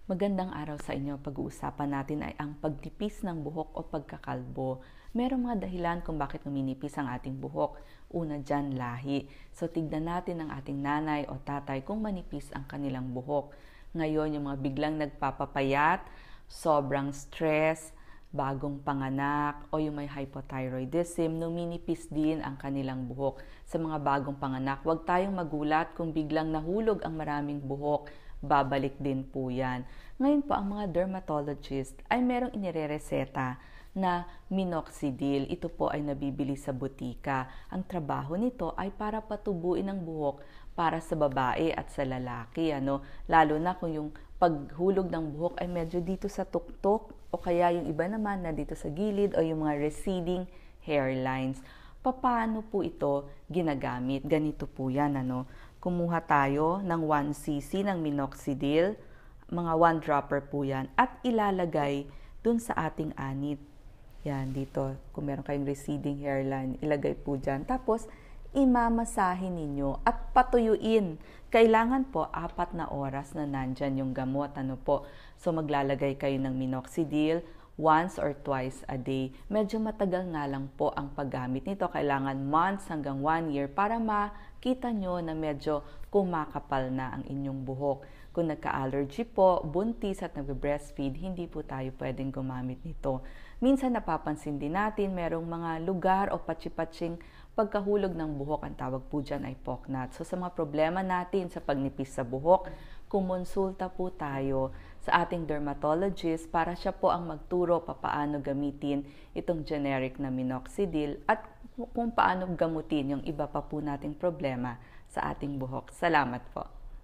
Magandang araw sa inyo. Pag-uusapan natin ay ang pagtipis ng buhok o pagkakalbo. Merong mga dahilan kung bakit numinipis ang ating buhok. Una dyan, lahi. So tignan natin ang ating nanay o tatay kung manipis ang kanilang buhok. Ngayon, yung mga biglang nagpapapayat, sobrang stress, bagong panganak, o yung may hypothyroidism, numinipis din ang kanilang buhok. Sa mga bagong panganak, huwag tayong magulat kung biglang nahulog ang maraming buhok. Babalik din po yan. Ngayon po, ang mga dermatologist ay merong inirereseta na minoxidil. Ito po ay nabibili sa butika. Ang trabaho nito ay para patubuin ang buhok para sa babae at sa lalaki. Lalo na kung yung paghulog ng buhok ay medyo dito sa tuktok o kaya yung iba naman na dito sa gilid o yung mga receding hairlines. Paano po ito ginagamit? Ganito po yan. Kumuha tayo ng 1 cc ng minoxidil, mga 1 dropper po yan, at ilalagay dun sa ating anit. Yan, dito. Kung meron kayong receding hairline, ilagay po dyan. Tapos, imamasahin ninyo at patuyuin. Kailangan po 4 na oras na nandyan yung gamot. So, maglalagay kayo ng minoxidil once or twice a day. Medyo matagal nga lang po ang paggamit nito. Kailangan months hanggang 1 year para makita nyo na medyo kumakapal na ang inyong buhok. Kung nagka-allergy po, buntis at nag-breastfeed, hindi po tayo pwedeng gumamit nito. Minsan napapansin din natin, merong mga lugar o patsi-patsing pagkahulog ng buhok, ang tawag po dyan ay pocknot. So sa mga problema natin sa pagnipis sa buhok, kumonsulta po tayo sa ating dermatologist para siya po ang magturo paano gamitin itong generic na minoxidil at kung paano gamutin yung iba pa po nating problema sa ating buhok. Salamat po.